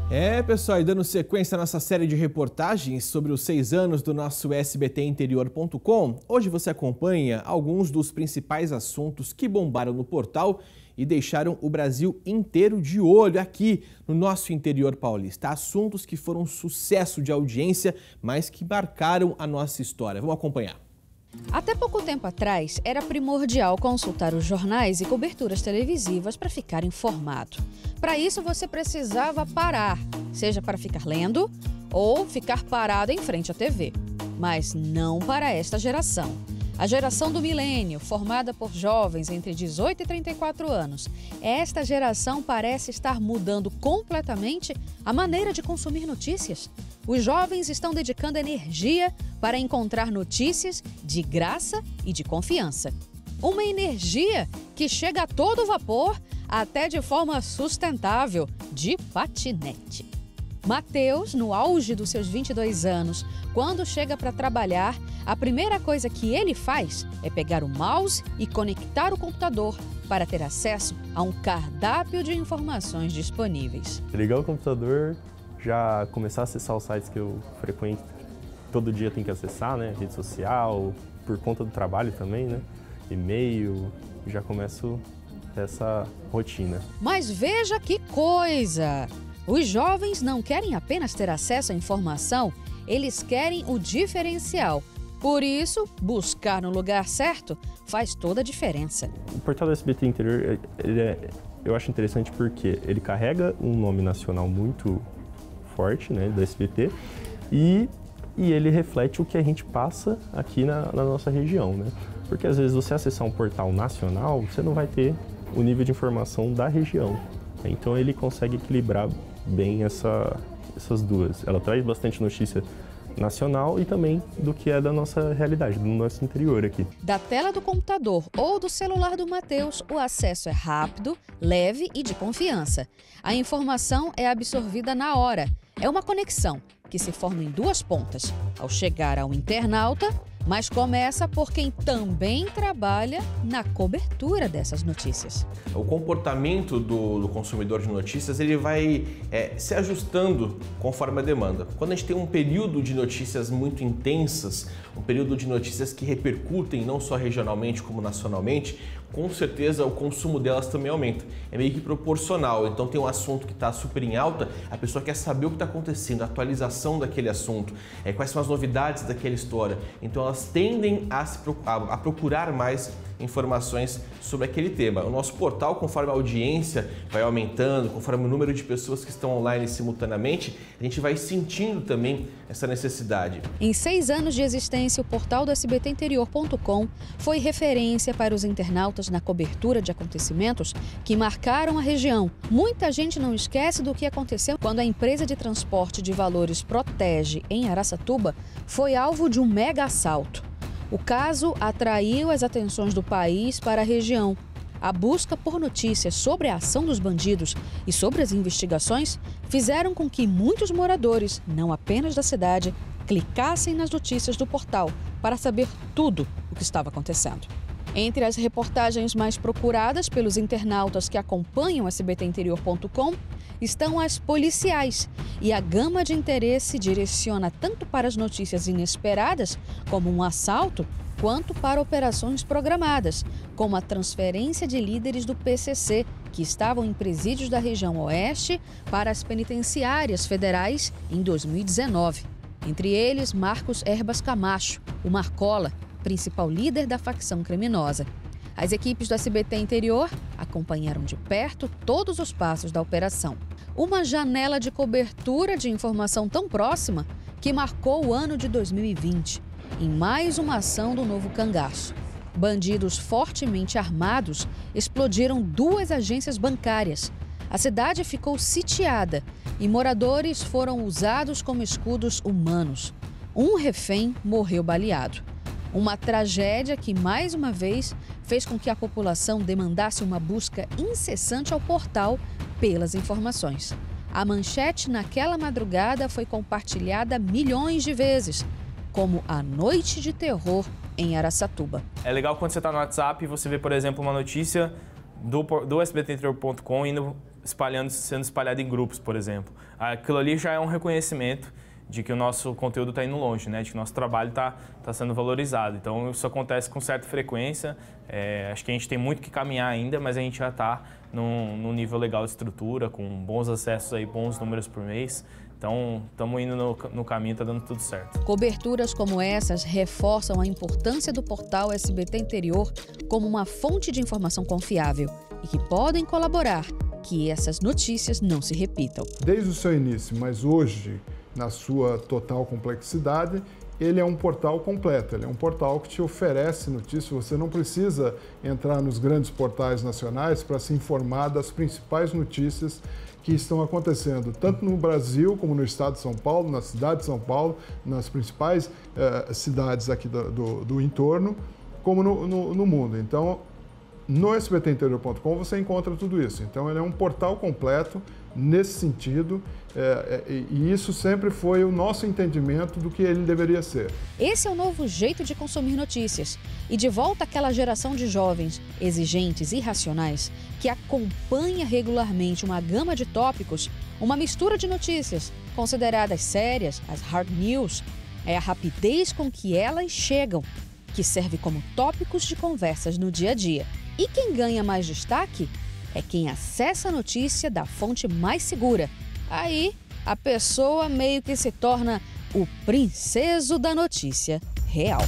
Pessoal, e dando sequência à nossa série de reportagens sobre os 6 anos do nosso SBTinterior.com, hoje você acompanha alguns dos principais assuntos que bombaram no portal e deixaram o Brasil inteiro de olho aqui no nosso interior paulista. Assuntos que foram sucesso de audiência, mas que marcaram a nossa história. Vamos acompanhar. Até pouco tempo atrás, era primordial consultar os jornais e coberturas televisivas para ficar informado. Para isso, você precisava parar, seja para ficar lendo ou ficar parado em frente à TV. Mas não para esta geração. A geração do milênio, formada por jovens entre 18 e 34 anos, esta geração parece estar mudando completamente a maneira de consumir notícias. Os jovens estão dedicando energia para encontrar notícias de graça e de confiança. Uma energia que chega a todo vapor, até de forma sustentável, de patinete. Matheus, no auge dos seus 22 anos, quando chega para trabalhar, a primeira coisa que ele faz é pegar o mouse e conectar o computador para ter acesso a um cardápio de informações disponíveis. Ligar o computador, já começar a acessar os sites que eu frequento, todo dia tem que acessar, né? Rede social, por conta do trabalho também, né? E-mail, já começo essa rotina. Mas veja que coisa! Os jovens não querem apenas ter acesso à informação, eles querem o diferencial. Por isso, buscar no lugar certo faz toda a diferença. O portal do SBT Interior, eu acho interessante porque ele carrega um nome nacional muito forte, né, do SBT, e ele reflete o que a gente passa aqui na nossa região, né? Porque às vezes você acessar um portal nacional, você não vai ter o nível de informação da região. Então ele consegue equilibrar bem essas duas. Ela traz bastante notícia nacional e também do que é da nossa realidade, do nosso interior aqui. Da tela do computador ou do celular do Matheus, o acesso é rápido, leve e de confiança. A informação é absorvida na hora. É uma conexão que se forma em duas pontas. Ao chegar ao internauta, mas começa por quem também trabalha na cobertura dessas notícias. O comportamento do consumidor de notícias ele vai se ajustando conforme a demanda. Quando a gente tem um período de notícias muito intensas, um período de notícias que repercutem não só regionalmente como nacionalmente, com certeza o consumo delas também aumenta. É meio que proporcional. Então tem um assunto que está super em alta, a pessoa quer saber o que está acontecendo, a atualização daquele assunto, quais são as novidades daquela história. Então elas tendem a procurar mais informações sobre aquele tema. O nosso portal, conforme a audiência vai aumentando, conforme o número de pessoas que estão online simultaneamente, a gente vai sentindo também essa necessidade. Em 6 anos de existência, o portal do SBTinterior.com foi referência para os internautas na cobertura de acontecimentos que marcaram a região. Muita gente não esquece do que aconteceu quando a empresa de transporte de valores Protege, em Araçatuba, foi alvo de um mega assalto. O caso atraiu as atenções do país para a região. A busca por notícias sobre a ação dos bandidos e sobre as investigações fizeram com que muitos moradores, não apenas da cidade, clicassem nas notícias do portal para saber tudo o que estava acontecendo. Entre as reportagens mais procuradas pelos internautas que acompanham o SBTinterior.com estão as policiais, e a gama de interesse direciona tanto para as notícias inesperadas, como um assalto, quanto para operações programadas, como a transferência de líderes do PCC, que estavam em presídios da região oeste, para as penitenciárias federais em 2019. Entre eles, Marcos Herbas Camacho, o Marcola, principal líder da facção criminosa. As equipes do SBT Interior acompanharam de perto todos os passos da operação. Uma janela de cobertura de informação tão próxima que marcou o ano de 2020, em mais uma ação do Novo Cangaço. Bandidos fortemente armados explodiram 2 agências bancárias. A cidade ficou sitiada e moradores foram usados como escudos humanos. Um refém morreu baleado. Uma tragédia que, mais uma vez, fez com que a população demandasse uma busca incessante ao portal pelas informações. A manchete naquela madrugada foi compartilhada milhões de vezes, como a noite de terror em Araçatuba. É legal quando você está no WhatsApp e você vê, por exemplo, uma notícia do SBTinterior.com indo sendo espalhado em grupos, por exemplo. Aquilo ali já é um reconhecimento de que o nosso conteúdo está indo longe, né? De que o nosso trabalho está sendo valorizado. Então, isso acontece com certa frequência. Acho que a gente tem muito que caminhar ainda, mas a gente já está num nível legal de estrutura, com bons acessos, aí, bons números por mês. Então, estamos indo no caminho, está dando tudo certo. Coberturas como essas reforçam a importância do portal SBT Interior como uma fonte de informação confiável e que podem colaborar que essas notícias não se repitam. Desde o seu início, mas hoje, na sua total complexidade, ele é um portal completo, ele é um portal que te oferece notícias. Você não precisa entrar nos grandes portais nacionais para se informar das principais notícias que estão acontecendo, tanto no Brasil como no estado de São Paulo, na cidade de São Paulo, nas principais cidades aqui do entorno, como no mundo. Então, no sbtinterior.com você encontra tudo isso. Então, ele é um portal completo nesse sentido, e isso sempre foi o nosso entendimento do que ele deveria ser. Esse é o novo jeito de consumir notícias. E de volta àquela geração de jovens exigentes e racionais que acompanha regularmente uma gama de tópicos, uma mistura de notícias consideradas sérias, as hard news, é a rapidez com que elas chegam, que serve como tópicos de conversas no dia a dia. E quem ganha mais destaque é quem acessa a notícia da fonte mais segura. Aí, a pessoa meio que se torna o princeso da notícia real.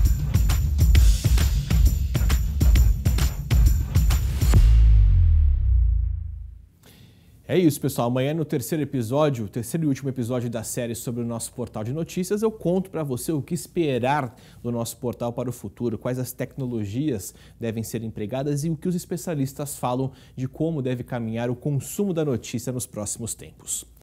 É isso, pessoal. Amanhã no terceiro e último episódio da série sobre o nosso portal de notícias, eu conto para você o que esperar do nosso portal para o futuro, quais as tecnologias devem ser empregadas e o que os especialistas falam de como deve caminhar o consumo da notícia nos próximos tempos.